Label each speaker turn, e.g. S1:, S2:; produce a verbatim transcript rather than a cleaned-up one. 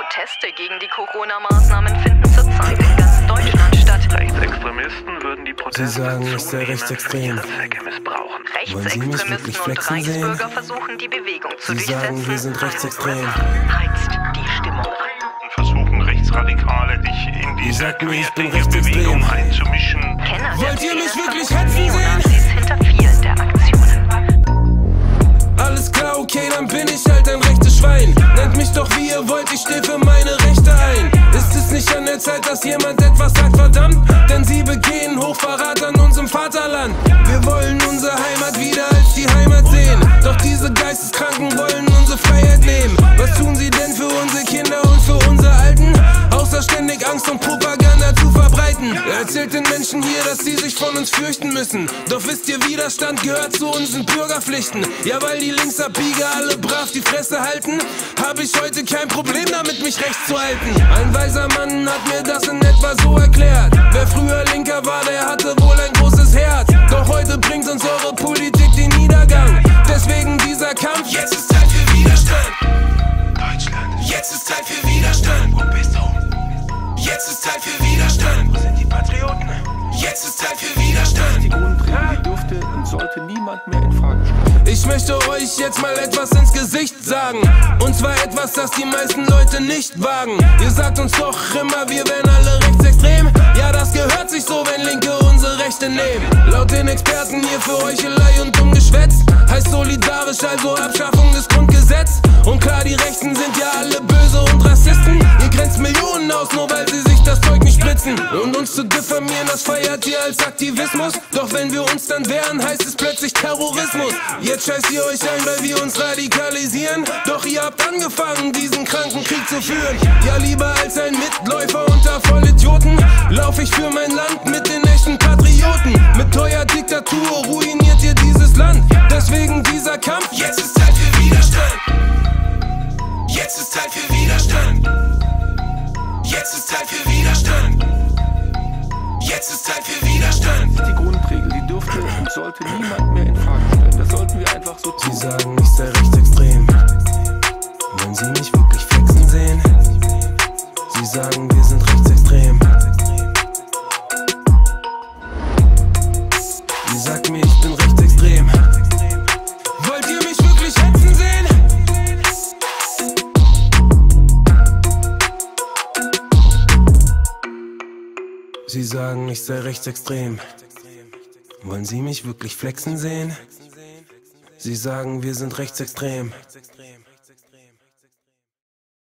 S1: Proteste gegen die Corona-Maßnahmen finden zurzeit in ganz Deutschland statt.
S2: Rechtsextremisten würden die Proteste
S3: Sie sagen, ist der rechtsextrem.
S2: ihre Zwecke missbrauchen.
S1: Rechtsextremisten und Reichsbürger versuchen, die Bewegung zu
S3: Sie sagen,
S1: durchsetzen.
S3: wir sind rechtsextrem.
S1: Heizt die Stimmung an.
S2: Versuchen Rechtsradikale, dich in
S3: Die
S2: diese
S3: sagten mir, ich bin
S2: Querdenker-Bewegung
S3: rechtsextrem.
S2: einzumischen.
S1: Kenner der
S3: Wollt ihr
S1: Szene
S3: mich wirklich
S1: vermuten
S3: hetzen sehen?
S1: Neonazis hinter vielen der Aktionen.
S3: Alles klar, okay, dann bin ich halt ein rechtes Schwein. Nennt mich doch wie ihr wollt, ich steh für meine Rechte ein. Ist es nicht an der Zeit, dass jemand etwas sagt, verdammt? Denn sie begehen Hochverrat an unserem Vaterland. Wir wollen unsere Heimat wieder als die Heimat sehen. Doch diese Geisteskranken wollen unsere Freiheit nehmen. Was tun sie denn für unsere Kinder und für unsere Alten? Außer ständig Angst und Propaganda zu verbreiten. Er erzählt den Menschen hier, dass sie sich von uns fürchten müssen. Doch wisst ihr, Widerstand gehört zu unseren Bürgerpflichten. Ja, weil die Linksabbieger alle brav die Fresse halten, hab ich heute kein Problem damit, mich rechts zu halten. Ein weiser Mann hat mir das in etwa so erklärt: Wer früher Linker war, der hatte wohl ein großes Herz. Doch heute bringt uns eure Politik den Niedergang. Deswegen dieser Kampf. Jetzt ist Zeit für Widerstand. Deutschland. Jetzt ist Zeit für Widerstand. Wo bist du? Jetzt ist Zeit für Widerstand. Wo sind die Patrioten? Jetzt ist Zeit für Widerstand.
S4: Die Grundregeln, die dürfte und sollte niemand mehr in Frage stellen.
S3: Ich möchte euch jetzt mal etwas ins Gesicht sagen. Und zwar etwas, das die meisten Leute nicht wagen. Ihr sagt uns doch immer, wir wären alle rechtsextrem. Ja, das gehört sich so, wenn Linke unsere Rechte nehmen. Laut den Experten hier für Heuchelei und dumm Geschwätz heißt solidarisch also Abschaffung des Grundgesetzes. Und klar, die Rechten sind ja alle böse und Rassisten. Ihr grenzt Millionen aus, nur weil sie sich das Zeug nicht spritzen. Und uns zu diffamieren, das feiert ihr als Aktivismus. Doch wenn wir uns dann wehren, heißt es plötzlich Terrorismus. Jetzt scheißt ihr euch ein, weil wir uns radikalisieren. Doch ihr habt angefangen, diesen kranken Krieg zu führen. Ja, lieber als ein Mitläufer unter Vollidioten lauf ich für mein Land mit den echten Patrioten. Mit eurer Diktatur ruiniert ihr dieses Land. Deswegen dieser Kampf. Jetzt ist Zeit für Widerstand. Jetzt ist Zeit für Widerstand. Jetzt ist Zeit für Widerstand. Jetzt ist Zeit für Widerstand.
S4: Die Grundregel, die dürfte und sollte niemand mehr in Frage stellen. Das sollten wir einfach so tun.
S3: Sie sagen, ich sei rechtsextrem. Wollen Sie mich wirklich flexen sehen? Sie sagen, wir sind rechtsextrem. Sie sagt mir, ich bin rechtsextrem. Wollt ihr mich wirklich hetzen sehen? Sie sagen, ich sei rechtsextrem. Wollen Sie mich wirklich flexen sehen? Sie sagen, wir sind rechtsextrem.